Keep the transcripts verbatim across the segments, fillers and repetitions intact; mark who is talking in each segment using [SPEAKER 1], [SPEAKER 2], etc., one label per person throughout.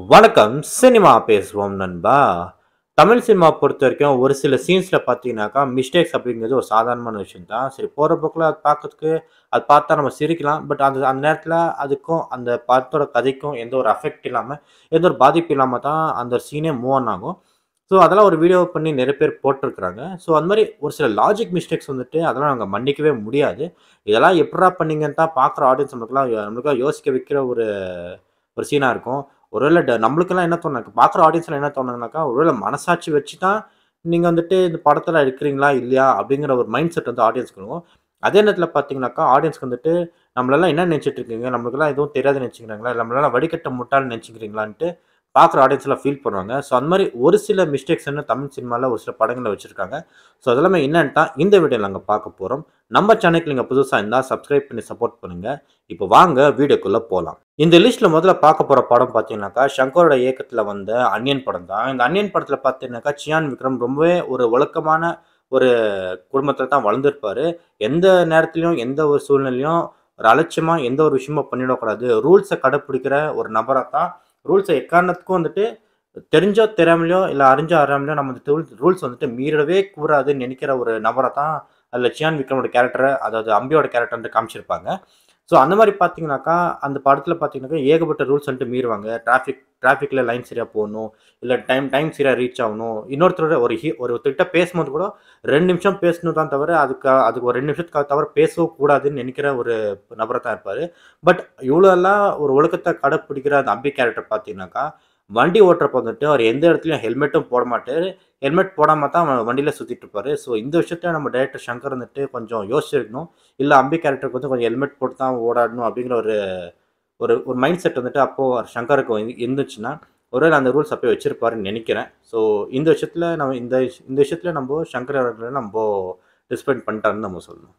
[SPEAKER 1] வணக்கம். சினிமா பேசுவோம் நண்பா. தமிழ் சினிமா பொறுத்தவரைக்கும் ஒரு சில சீன்ஸ்ல பார்த்தீங்கன்னாக்கா, மிஸ்டேக்ஸ் அப்படிங்கிறது ஒரு சாதாரணமான விஷயம் தான். சரி போற போக்குல அது பார்க்கறதுக்கு அது பார்த்தா நம்ம சிரிக்கலாம். பட் அது அந்த நேரத்தில அதுக்கும் அந்த படத்தோட கதைக்கும் எந்த ஒரு அஃபெக்ட் இல்லாம, எந்த ஒரு பாதிப்பு இல்லாம தான் அந்த சீனே மூவ் ஆன் ஆகும். ஸோ அதெல்லாம் ஒரு வீடியோ பண்ணி நெறைய பேர் போட்டுருக்காங்க. ஸோ அந்த மாரி ஒரு சில லாஜிக் மிஸ்டேக்ஸ் வந்துட்டு அதெல்லாம் நாங்க மன்னிக்கவே முடியாது. இதெல்லாம் எப்புட்றா பண்ணீங்கன்னு தான் பார்க்குற ஆடியன்ஸ் நம்மளுக்கெல்லாம் நம்மளுக்கெல்லாம் யோசிக்க வைக்கிற ஒரு ஒரு சீனா இருக்கும். ஒருவேள ட நம்மளுக்கெல்லாம் என்ன தோணும், பார்க்குற ஆடியன்ஸ்லாம் என்ன தோணுதுனாக்கா, ஒருவேள மனசாட்சி வச்சு தான் நீங்க வந்துட்டு இந்த படத்துல இருக்கிறீங்களா? இல்லையா? அப்படிங்கிற ஒரு மைண்ட் செட் வந்து ஆடியன்ஸ்க்கு இருக்கும். அதே நேரத்தில பார்த்தீங்கன்னாக்கா, ஆடியன்ஸ்க்கு வந்துட்டு நம்மளெல்லாம் என்ன நெனச்சுட்டு இருக்கீங்க? நம்மளுக்கெல்லாம் எதுவும் தெரியாதுன்னு நெனச்சுக்கிறாங்களா? இல்ல நம்மளெல்லாம் வடிகட்ட முட்டாள்ன்னு நெனச்சுக்கிறீங்களான்ட்டு பார்க்குற ஆடியன்ஸ்லாம் ஃபீல் பண்ணுவாங்க. ஸோ அந்த மாரி ஒரு சில மிஸ்டேக்ஸ்ன்னு தமிழ் சினிமால ஒரு சில படங்கள்ல வச்சிருக்காங்க. ஸோ அதெல்லாமே என்னன்னு தான் இந்த வீடியோல நாங்க பார்க்க போறோம். நம்ம சேனலுக்கு நீங்க புதுசா இருந்தா சப்ஸ்கிரைப் பண்ணி சப்போர்ட் பண்ணுங்க. இப்போ வாங்க வீடியோக்குள்ள போலாம். இந்த லிஸ்ட்ல முதல்ல பார்க்க போற படம் பார்த்தீங்கன்னாக்கா, ஷங்கரோட இயக்கத்துல வந்த அந்நியன் படம் தான். இந்த அந்நியன் படத்துல பார்த்தீங்கன்னாக்கா, சியான் விக்ரம் ரொம்பவே ஒரு ஒழுக்கமான ஒரு குடும்பத்துல தான் வளர்ந்திருப்பாரு. எந்த நேரத்திலயும், எந்த ஒரு சூழ்நிலையும் ஒரு அலட்சியமா எந்த ஒரு விஷயமும் பண்ணிடக்கூடாது. ரூல்ஸ கடைப்பிடிக்கிற ஒரு நபரா தான் ரூல்ஸ எக்காரணத்துக்கும் வந்துட்டு தெரிஞ்சோ தெரியாமலையோ, இல்ல அறிஞ்சோ அறியாமலையோ நம்ம இந்த ரூல்ஸ் ரூல்ஸ் வந்துட்டு மீறவே கூடாதுன்னு நெனைக்கிற ஒரு நபரா தான் அதுல சியான் விக்ரமோட கேரக்டர, அதாவது அம்பியோட கேரக்டர் வந்து காமிச்சிருப்பாங்க. ஸோ அந்த மாரி பார்த்தீங்கன்னாக்கா, அந்த படத்துல பார்த்தீங்கன்னாக்கா, ஏகப்பட்ட ரூல்ஸ் வந்துட்டு மீறுவாங்க. டிராஃபிக் டிராஃபிக்ல லைன் சரியா போணும். இல்ல டைம் டைம் சரியா ரீச் ஆவணும். இன்னொருத்தரோட ஒரு ஹீ ஒருத்தர்கிட்ட பேசும்போது கூட ரெண்டு நிமிஷம் பேசணும் தான் தவிர, அதுக்கு அதுக்கு ஒரு ரெண்டு நிமிஷத்துக்கு தவிர பேசவும் கூடாதுன்னு நெனைக்கிற ஒரு நபரா தான் இருப்பாரு. பட் இவ்ளோ எல்லாம் ஒரு ஒழுக்கத்த கடைப்பிடிக்கிற அந்த அம்பி கேரக்டர் பார்த்தீங்கன்னாக்கா, வண்டி ஓட்டுறப்ப வந்துட்டு அவர் எந்த இடத்துலயும் ஹெல்மெட்டும் போட மாட்டாரு. ஹெல்மெட் போடாம தான் வண்டியில சுத்திட்டு இருப்பாரு. ஸோ இந்த விஷயத்த நம்ம டைரக்டர் சங்கர் வந்துட்டு கொஞ்சம் யோசிச்சிருக்கணும். இல்ல அம்பி கேரக்டருக்கு வந்து கொஞ்சம் ஹெல்மெட் போட்டு தான் ஓடாடணும் அப்படிங்கிற ஒரு ஒரு ஒரு மைண்ட் செட் வந்துட்டு அப்போ சங்கருக்கு வந்து இருந்துச்சுன்னா, ஒருவேள அந்த ரூல்ஸ் அப்பயே வச்சிருப்பாருன்னு நெனைக்கிறேன். ஸோ இந்த விஷயத்துல நம்ம இந்த இந்த விஷயத்துல நம்ப சங்கர் அவர்கள நம்ப டிஸ்பெண்ட் பண்ணிட்டாருன்னு நம்ம சொல்லணும்.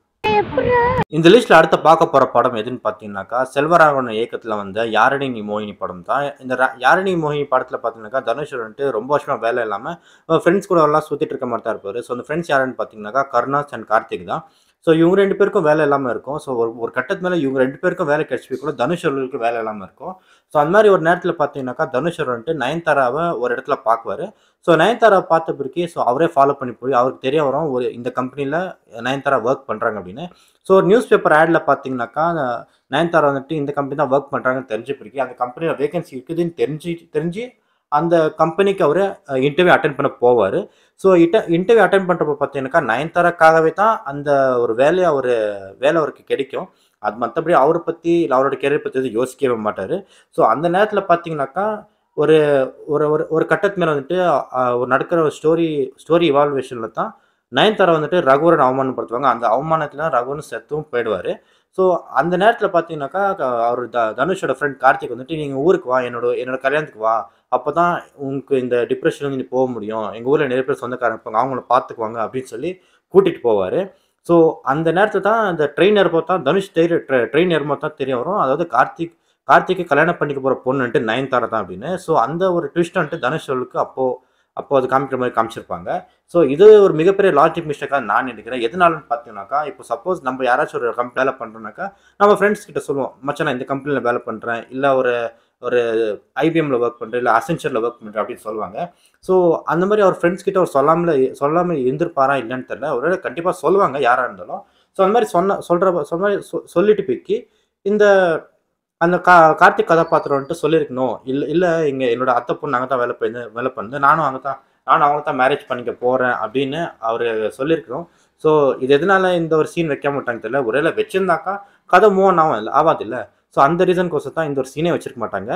[SPEAKER 1] இந்த லிஸ்ட்ல அடுத்து பார்க்க போற படம் எதுன்னு பார்த்தீங்கன்னாக்கா, செல்வராகவன் இயக்கத்துல வந்த யாரடி நீ மோகினி படம் தான். இந்த ர யாரடி மோகினி படத்துல பார்த்தீங்கன்னாக்கா, தனுஷ் வந்துட்டு ரொம்ப வருஷமா வேலை இல்லாம ஃப்ரெண்ட்ஸ் கூட எல்லாம் சுத்திட்டு இருக்க மாரி தான் இருப்பாரு. ஸோ அந்த ஃப்ரெண்ட்ஸ் யாருன்னு பார்த்தீங்கன்னாக்கா, கருணாஸ் அண்ட் கார்த்திக் தான். ஸோ இவங்க ரெண்டு பேருக்கும் வேலை இல்லாம இருக்கும். ஸோ ஒரு ஒரு கட்டத்து மேல இவங்க ரெண்டு பேருக்கும் வேலை கிடைச்சு கூட தனுஷ் அவர்களுக்கு வேலை இல்லாம இருக்கும். ஸோ அந்த மாரி ஒரு நேரத்துல பார்த்தீங்கன்னாக்கா, தனுஷ் வந்துட்டு நயன்தாராவ ஒரு இடத்துல பார்க்குவாரு. ஸோ நயன்தாராவ பார்த்த பிறகு ஸோ அவரே ஃபாலோ பண்ணி போய் அவருக்கு தெரிய வரும் ஒரு இந்த கம்பெனில நயன்தாரா ஒர்க் பண்றாங்க அப்படின்னு. ஸோ ஒரு நியூஸ் பேப்பர் ஆட்ல பார்த்தீங்கன்னாக்கா, நயன்தாரா வந்துட்டு இந்த கம்பெனி தான் ஒர்க் பண்றாங்கன்னு தெரிஞ்ச பிறகு அந்த கம்பெனில வேகன்சி இருக்குதுன்னு தெரிஞ்சு தெரிஞ்சு அந்த கம்பெனிக்கு அவரு இன்டர்வியூ அட்டெண்ட் பண்ண போவாரு. ஸோ இட்ட இன்டர்வியூ அட்டெண்ட் பண்றப்ப பார்த்தீங்கன்னாக்கா, நயன்தாராக்காகவே தான் அந்த ஒரு வேலைய அவரு வேலை அவருக்கு கிடைக்கும். அது மத்தபடி அவர பத்தி இல்ல அவரோட கேரியர் பத்தி எதுவும் யோசிக்கவே மாட்டாரு. ஸோ அந்த நேரத்துல பார்த்தீங்கன்னாக்கா, ஒரு ஒரு ஒரு ஒரு கட்டத்து மேல வந்துட்டு அ ஒரு நடக்கிற ஒரு ஸ்டோரி ஸ்டோரி இவால்வேஷன்ல தான் நயன்தாரா வந்துட்டு ரகுவரன் அவமானப்படுத்துவாங்க. அந்த அவமானத்துல ரகுவரன் செத்தும் போயிடுவாரு. ஸோ அந்த நேரத்துல பார்த்தீங்கன்னாக்கா, க அவரு த தனுஷோட ஃப்ரெண்ட் கார்த்திக் வந்துட்டு, "நீங்க ஊருக்கு வா. என்னோட என்னோட கல்யாணத்துக்கு வா. அப்பதான் உனக்கு இந்த டிப்ரஷன்லருந்து நீ போ முடியும். எங்க ஊர்ல நெறைய பேர் சொந்தக்காரங்க இருப்பாங்க. அவங்கள பார்த்துக்குவாங்க." அப்படின்னு சொல்லி கூட்டிட்டு போவாரு. ஸோ அந்த நேரத்துல தான் அந்த ட்ரெயின் ஏறும்போது தான் தனுஷ் தெரி ட்ரெ ட்ரெயின் ஏறும்போது தான் தெரிய வரும். அதாவது கார்த்திக் கார்த்திக்கு கல்யாணம் பண்ணிக்க போற பொண்ணு வந்துட்டு நயன்தாரா தான் அப்படின்னு. ஸோ அந்த ஒரு ட்விஸ்ட் வந்துட்டு தனுஷ் அவர்களுக்கு அப்போ அப்போ அது காமிக்கிற மாரி காமிச்சிருப்பாங்க. ஸோ இது ஒரு மிகப்பெரிய லாஜிக் மிஸ்டேக்கா நான் நினைக்கிறேன். எதனாலன்னு பார்த்தீங்கன்னாக்கா, இப்போ சப்போஸ் நம்ம யாராச்சும் ஒரு கம்பெனி வேலை பண்றோம்னாக்கா, நம்ம ஃப்ரெண்ட்ஸ் கிட்ட சொல்லுவோம். "மச்சான் நான் இந்த கம்பெனில வேலை பண்றேன். இல்ல ஒரு ஒரு ஐபிஎம்ல ஒர்க் பண்றேன். இல்ல அசென்ச்சர்ல ஒர்க் பண்றேன்." அப்படின்னு சொல்லுவாங்க. ஸோ அந்த மாரி அவர் ஃப்ரெண்ட்ஸ் கிட்ட அவர் சொல்லாமல சொல்லாம இருந்திருப்பாரா இல்லன்னு தெரியல. ஒருவேள கண்டிப்பா சொல்லுவாங்க யாரா இருந்தாலும். ஸோ அந்த மாரி சொன்ன சொல்ற சொன்ன மாரி சொ சொல்லிட்டு போய்க்கி இந்த அந்த கா கார்த்திக் கதாபாத்திரம் வந்துட்டு சொல்லியிருக்கணும். இல்ல இல்ல இங்க என்னோட அத்தை பொண்ணு அங்க தான் வேலை பண்ணுது வேலை பண்ணுது. நானும் அங்க தான் நானும் அவங்கள தான் மேரேஜ் பண்ணிக்க போறேன் அப்படின்னு அவரு சொல்லியிருக்கணும். ஸோ இது எதனால இந்த ஒரு சீன் வைக்காம விட்டாங்கன்னு தெரியல. ஒருவேள வச்சிருந்தாக்கா கதை மூவ் ஆன் ஆகும் ஆவாதுல்ல. ஸோ அந்த ரீசன்க்கோசரம் தான் இந்த ஒரு சீனே வச்சிருக்க மாட்டாங்க.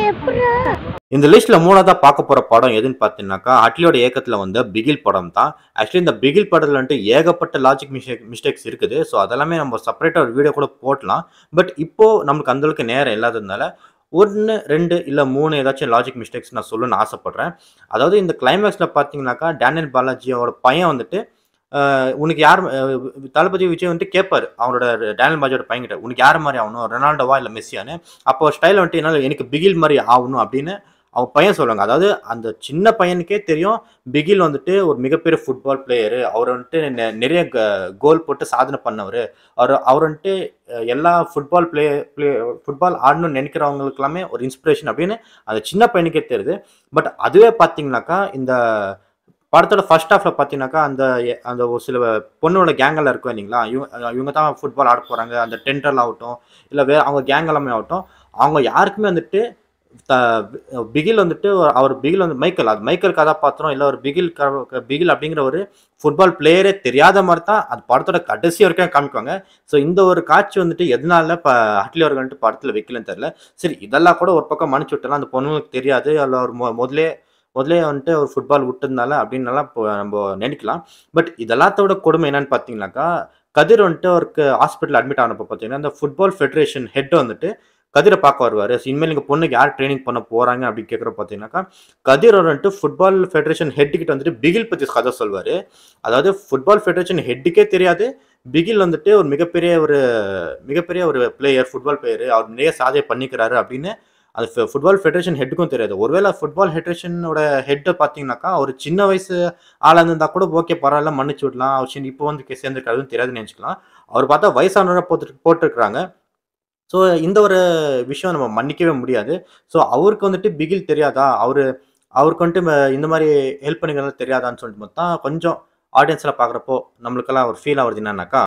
[SPEAKER 1] இந்த லிஸ்ட்ல மூணாவதா பார்க்க போற படம் எதுன்னு பார்த்தீங்கன்னாக்கா, அட்லியோட இயக்கத்துல வந்த பிகில் படம் தான். ஆக்சுவலி இந்த பிகில் படத்துல வந்துட்டு ஏகப்பட்ட லாஜிக் மிஸ்டேக் மிஸ்டேக்ஸ் இருக்குது. ஸோ அதெல்லாமே நம்ம செப்பரேட்டா ஒரு வீடியோ கூட போடலாம். பட் இப்போ நமக்கு அந்த அளவுக்கு நேரம் இல்லாததுனால ஒன்று, ரெண்டு இல்ல மூணு ஏதாச்சும் லாஜிக் மிஸ்டேக்ஸ் நான் சொல்லணும்னு ஆசைப்படுறேன். அதாவது இந்த கிளைமாக்ஸ்ல பார்த்தீங்கன்னாக்கா, டேனியல் பாலாஜியோட பையன் வந்துட்டு அ உனக்கு யார் அ தளபதி விஜய் வந்துட்டு கேட்பாரு. அவரோட டேனியல் பாலாஜியோட பையன்கிட்ட, "உனக்கு யார் மாரி ஆவணும்? ரொனால்டோவா இல்ல மெஸ்ஸியான்னு?" அப்போ ஸ்டைல் வந்துட்டு என்னால எனக்கு பிகில் மாரி ஆவணும் அப்படின்னு அவங்க பையன் சொல்லுவாங்க. அதாவது அந்த சின்ன பையனுக்கே தெரியும், பிகில் வந்துட்டு ஒரு மிகப்பெரிய ஃபுட்பால் பிளேயரு. அவர் வந்துட்டு நெ நிறைய க கோல் போட்டு சாதனை பண்ணவரு. அவரு அவர் வந்துட்டு அ எல்லா ஃபுட்பால் பிளே பிளே ஃபுட்பால் ஆடணும்னு நெனைக்கிறவங்களுக்கு எல்லாமே ஒரு இன்ஸ்பிரேஷன் அப்படின்னு அந்த சின்ன பையனுக்கே தெரியுது. பட் அதுவே பார்த்தீங்கன்னாக்கா, இந்த படத்தோட ஃபர்ஸ்ட் ஹாஃப்ல பார்த்தீங்கன்னாக்கா, அந்த எ அந்த ஒரு சில பொண்ணோட கேங் எல்லாம் இருக்கும் இல்லைங்களா? இவங்க அ இவங்க தான் ஃபுட்பால் ஆடப் போறாங்க. அந்த டெண்டர் ஆகட்டும், இல்ல வேற அவங்க கேங் எல்லாமே ஆகட்டும், அவங்க யாருக்குமே வந்துட்டு த பிகில் வந்துட்டு அவர் பிகில் வந்து மைக்கேல் அது மைக்கேல் கதாபாத்திரம் இல்ல ஒரு பிகில் க பிகில் அப்படிங்கிற ஒரு ஃபுட்பால் பிளேயரே தெரியாத மாரி தான் அது படத்தோட கடைசி வரைக்கும் காமிக்குவாங்க. ஸோ இந்த ஒரு காட்சி வந்துட்டு எதனால ப அட்லி அவர்கள் வந்துட்டு படத்துல வைக்கலன்னு தெரியல. சரி இதெல்லாம் கூட ஒரு பக்கம் மன்னிச்சு விட்டுறலாம். அந்த பொண்ணுங்களுக்கு தெரியாது. அல்ல ஒரு மொ முதலே முதலே வந்துட்டு ஒரு ஃபுட்பால் விட்டதுனால அப்படின்னுலாம் இப்போ நம்ம நினைக்கலாம். பட் இது எல்லாத்தோட கொடுமை என்னன்னு பார்த்தீங்கன்னாக்கா, கதிர் வந்துட்டு அவருக்கு ஹாஸ்பிட்டல் அட்மிட் ஆனப்போ பார்த்தீங்கன்னா, இந்த ஃபுட்பால் ஃபெடரேஷன் ஹெட் வந்துட்டு கதிர பார்க்க வருவாரு. இனிமேல் எங்க பொண்ணுக்கு யார் ட்ரெய்னிங் பண்ண போறாங்க அப்படின்னு கேட்கிறப்ப பார்த்தீங்கன்னாக்கா, கதிர் அவர் வந்துட்டு ஃபுட்பால் ஃபெடரேஷன் ஹெட் கிட்ட வந்துட்டு பிகில் பத்தி கதை சொல்வாரு. அதாவது ஃபுட்பால் ஃபெடரேஷன் ஹெட்டுக்கே தெரியாது. பிகில் வந்துட்டு ஒரு மிகப்பெரிய ஒரு மிகப்பெரிய ஒரு பிளேயர், ஃபுட்பால் பிளேயர். அவர் நிறைய சாதனை பண்ணிக்கிறாரு அப்படின்னு அது ஃபு ஃபுட்பால் ஃபெடரேஷன் ஹெட்டுக்கும் தெரியாது. ஒருவேள ஃபுட்பால் ஃபெடரேஷனோட ஹெட்ட பார்த்தீங்கன்னாக்கா, ஒரு சின்ன வயசு ஆளா இருந்திருந்தா கூட ஓகே பரவால்ல மன்னிச்சு விடலாம். அவர் சின் இப்போ வந்து கே சேர்ந்திருக்காருன்னு தெரியாதுன்னு நெனச்சுக்கலாம். அவர் பார்த்தா வயசானவரா போட்டு போட்டுருக்காங்க. ஸோ இந்த ஒரு விஷயம் நம்ம மன்னிக்கவே முடியாது. ஸோ அவருக்கு வந்துட்டு பிகில் தெரியாதா? அவரு அவருக்கு வந்துட்டு ம இந்த மாரி ஹெல்ப் பண்ணிக்கிறது தெரியாதான்னு சொல்லிட்டு மட்டும் தான் கொஞ்சம் ஆடியன்ஸ்லாம் பார்க்குறப்போ நம்மளுக்கெல்லாம் ஒரு ஃபீல் ஆவுறது என்னன்னாக்கா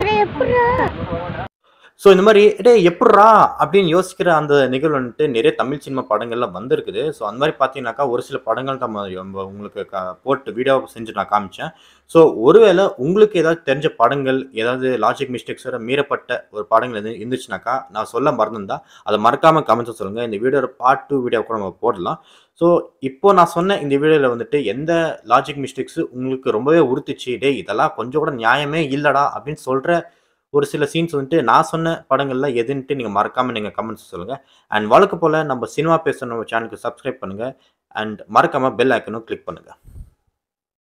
[SPEAKER 1] ஸோ இந்த மாரி "டேய் எப்புட்றா?" அப்படின்னு யோசிக்கிற அந்த நிகழ்வு வந்துட்டு நிறைய தமிழ் சினிமா படங்கள்ல வந்திருக்குது. ஸோ அந்த மாரி பார்த்தீங்கன்னாக்கா, ஒரு சில படங்கள் நம்ம நம்ம உங்களுக்கு க போட்டு வீடியோ செஞ்சு நான் காமிச்சேன். ஸோ ஒருவேள உங்களுக்கு ஏதாவது தெரிஞ்ச படங்கள், ஏதாவது லாஜிக் மிஸ்டேக்ஸோட மீறப்பட்ட ஒரு படங்கள் எதுவும் இருந்துச்சுனாக்கா, நான் சொல்ல மறந்திருந்தா, அத மறக்காம கமெண்ட்ஸ்ல சொல்லுங்க. இந்த வீடியோட பார்ட் டூ வீடியோ கூட நம்ம போடலாம். ஸோ இப்போ நான் சொன்ன இந்த வீடியோல வந்துட்டு எந்த லாஜிக் மிஸ்டேக்ஸ் உங்களுக்கு ரொம்பவே உறுத்துச்சு, "டேய் இதெல்லாம் கொஞ்சம் கூட நியாயமே இல்லடா" அப்படின்னு சொல்ற ஒரு சில சீன்ஸ் வந்துட்டு நான் சொன்ன படங்கள்ல எதுன்ட்டு நீங்க மறக்காம நீங்க கமெண்ட்ஸ் சொல்லுங்க. அண்ட் வழக்கம் போல நம்ம சினிமா பேசுற நம்ம சேனலுக்கு சப்ஸ்கிரைப் பண்ணுங்க. அண்ட் மறக்காம பெல் ஐகானும் கிளிக் பண்ணுங்க.